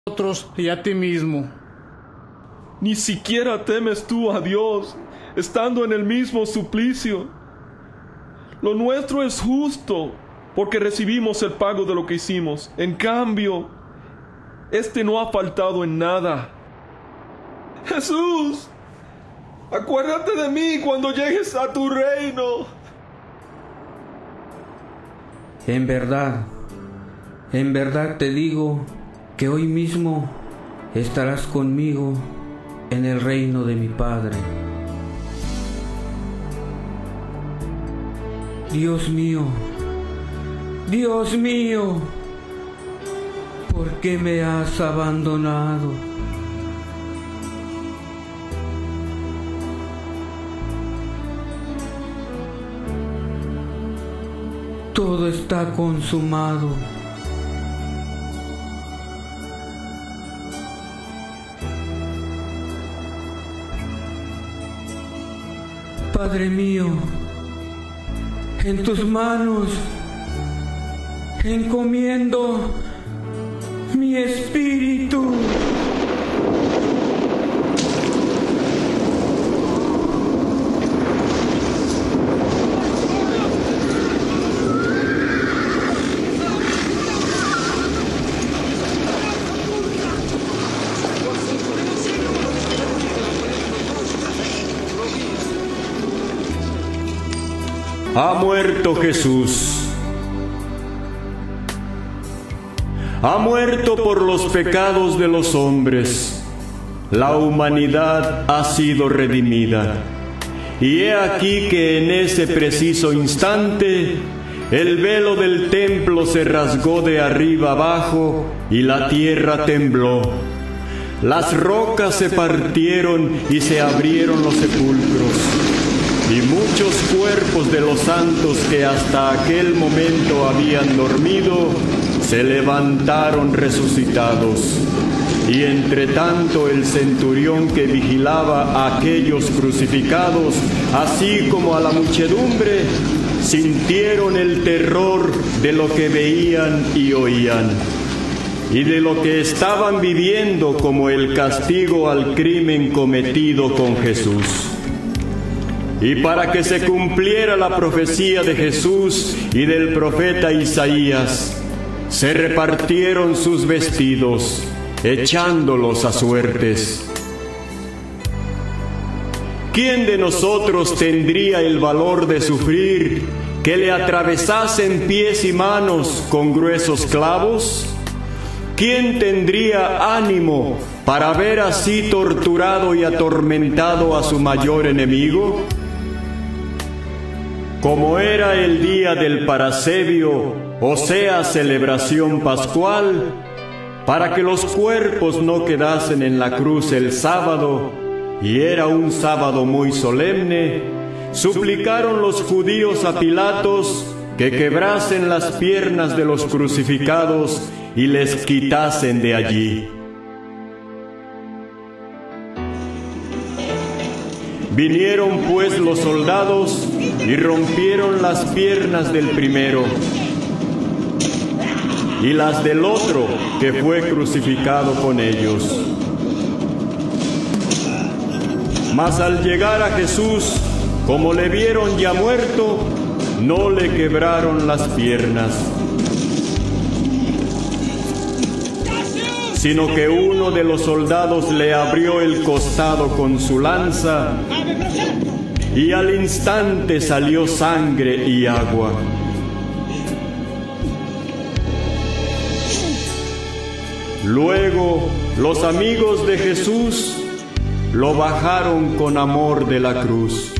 nosotros y a ti mismo. Ni siquiera temes tú a Dios, estando en el mismo suplicio. Lo nuestro es justo, porque recibimos el pago de lo que hicimos. En cambio, este no ha faltado en nada. Jesús, acuérdate de mí cuando llegues a tu reino. En verdad te digo que hoy mismo estarás conmigo en el reino de mi Padre. Dios mío, ¿por qué me has abandonado? Todo está consumado. Padre mío, en tus manos encomiendo mi espíritu. Ha muerto Jesús. Ha muerto por los pecados de los hombres. La humanidad ha sido redimida. Y he aquí que en ese preciso instante el velo del templo se rasgó de arriba abajo y la tierra tembló. Las rocas se partieron y se abrieron los sepulcros. Y muchos cuerpos de los santos que hasta aquel momento habían dormido, se levantaron resucitados. Y entre tanto el centurión que vigilaba a aquellos crucificados, así como a la muchedumbre, sintieron el terror de lo que veían y oían, y de lo que estaban viviendo como el castigo al crimen cometido con Jesús. Y para que se cumpliera la profecía de Jesús y del profeta Isaías, se repartieron sus vestidos, echándolos a suertes. ¿Quién de nosotros tendría el valor de sufrir que le atravesasen pies y manos con gruesos clavos? ¿Quién tendría ánimo para ver así torturado y atormentado a su mayor enemigo? Como era el día del parasebio, o sea, celebración pascual, para que los cuerpos no quedasen en la cruz el sábado, y era un sábado muy solemne, suplicaron los judíos a Pilatos que quebrasen las piernas de los crucificados y les quitasen de allí. Vinieron pues los soldados y rompieron las piernas del primero y las del otro que fue crucificado con ellos. Mas al llegar a Jesús, como le vieron ya muerto, no le quebraron las piernas, sino que uno de los soldados le abrió el costado con su lanza, y al instante salió sangre y agua. Luego los amigos de Jesús lo bajaron con amor de la cruz.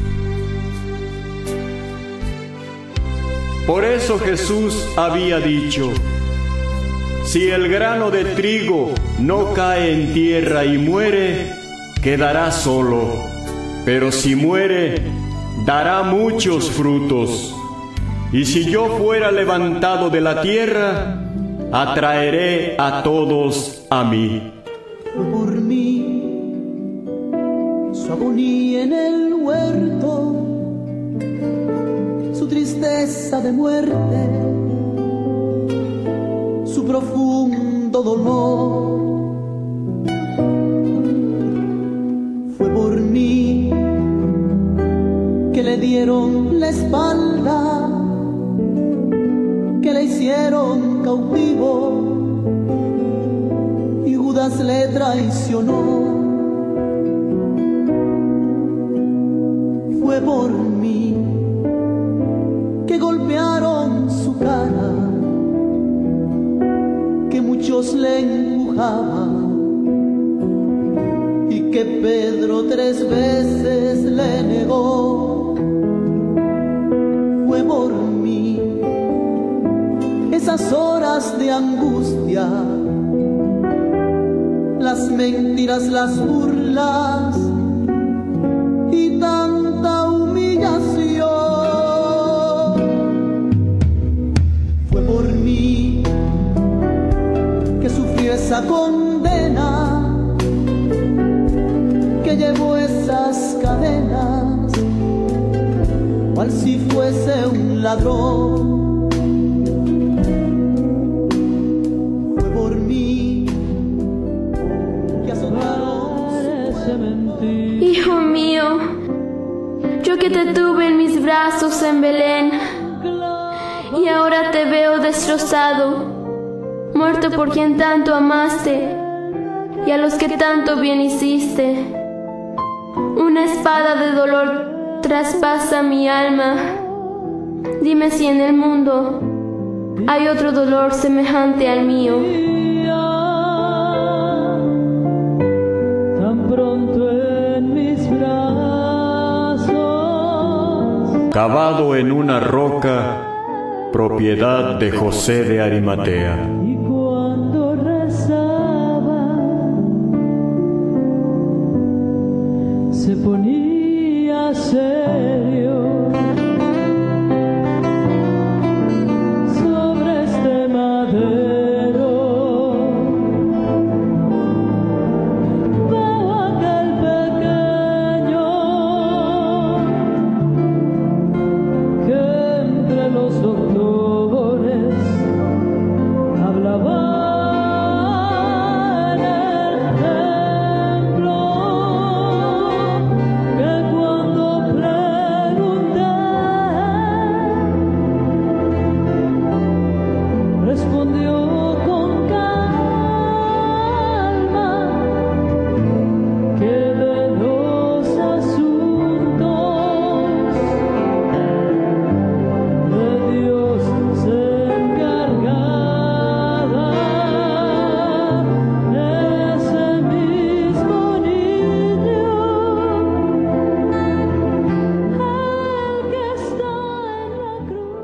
Por eso Jesús había dicho: si el grano de trigo no cae en tierra y muere, quedará solo, pero si muere, dará muchos frutos. Y si yo fuera levantado de la tierra, atraeré a todos a mí. Por mí, su agonía en el huerto, su tristeza de muerte, su profundo dolor, cautivo y Judas le traicionó. Fue por mí que golpearon su cara, que muchos le empujaban y que Pedro 3 veces le negó. Fue por mí esas horas de angustia, las mentiras, las burlas y tanta humillación. Fue por mí que sufrió esa condena, que llevó esas cadenas, cual si fuese un ladrón. Fue por mí que azotaron su cuerpo. Hijo mío, yo que te tuve en mis brazos en Belén, y ahora te veo destrozado, muerto por quien tanto amaste y a los que tanto bien hiciste. Una espada de dolor traspasa mi alma. Dime si en el mundo hay otro dolor semejante al mío. Tan pronto en mis brazos, Cavado en una roca, propiedad de José de Arimatea. y cuando rezaba se ponía serio. Sobre este madero veo aquel pequeño que entre los doctores hablaba en el templo, que cuando pregunté respondió con calma que de los asuntos de Dios se encargaba ese mismo niño, el que está en la cruz.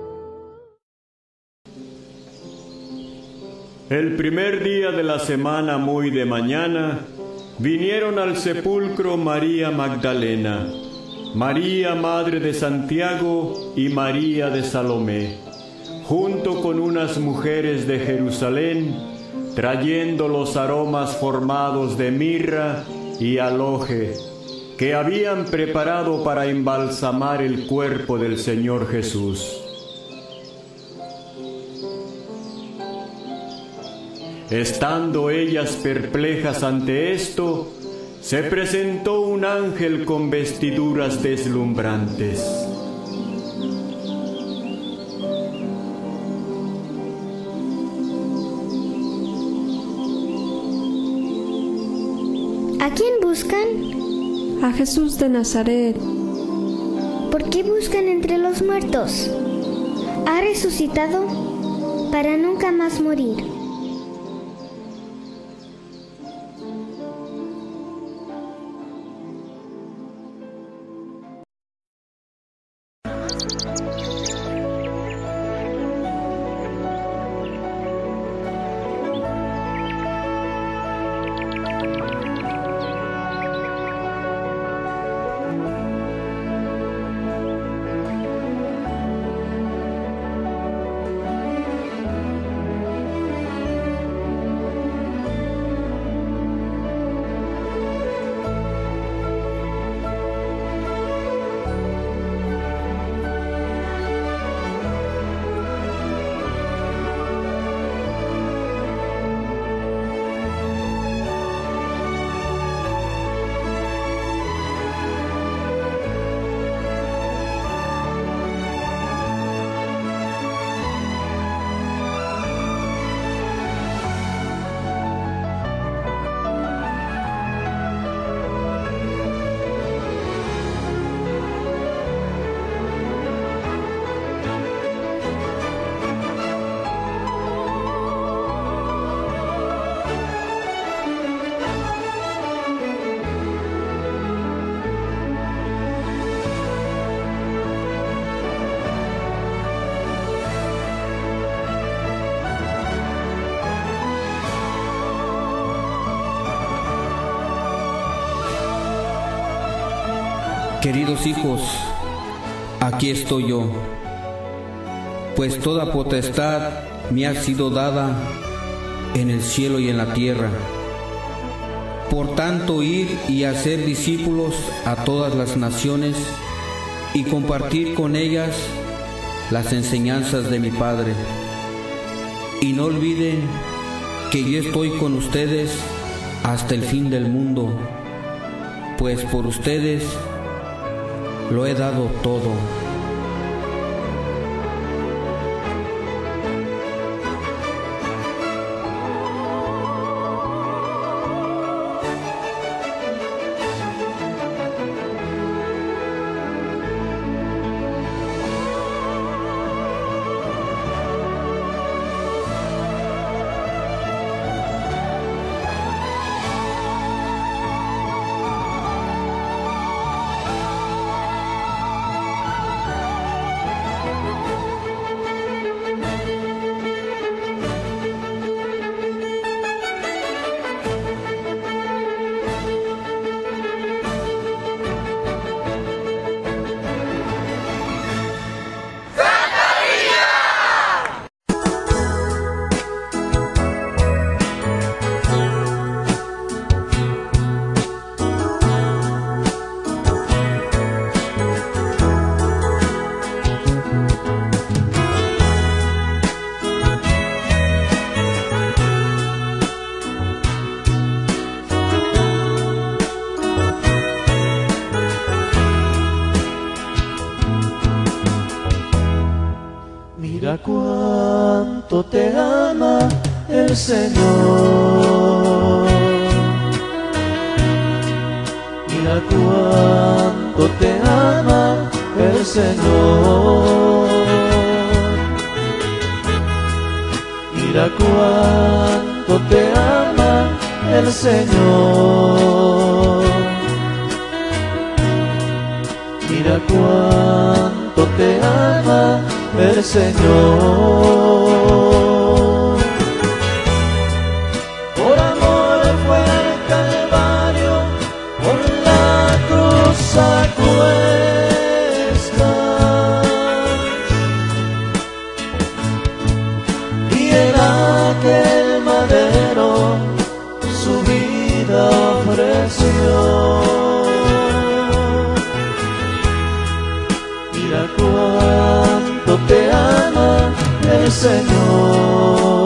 El primer día de la semana, muy de mañana, vinieron al sepulcro María Magdalena, María madre de Santiago y María de Salomé, junto con unas mujeres de Jerusalén, trayendo los aromas formados de mirra y aloje, que habían preparado para embalsamar el cuerpo del Señor Jesús. Estando ellas perplejas ante esto, se presentó un ángel con vestiduras deslumbrantes. ¿A quién buscan? A Jesús de Nazaret. ¿Por qué buscan entre los muertos? Ha resucitado para nunca más morir. Queridos hijos, aquí estoy yo, pues toda potestad me ha sido dada en el cielo y en la tierra. Por tanto, ir y hacer discípulos a todas las naciones y compartir con ellas las enseñanzas de mi Padre. Y no olviden que yo estoy con ustedes hasta el fin del mundo, pues por ustedes lo he dado todo. Mira cuánto te ama el Señor. Mira cuánto te ama el Señor. Mira cuánto te ama el Señor. Mira cuánto te ama el Señor. Por amor fue al Calvario, por la cruz a cuestas, y en aquel madero su vida ofreció. Mira cuánto te ama el Señor.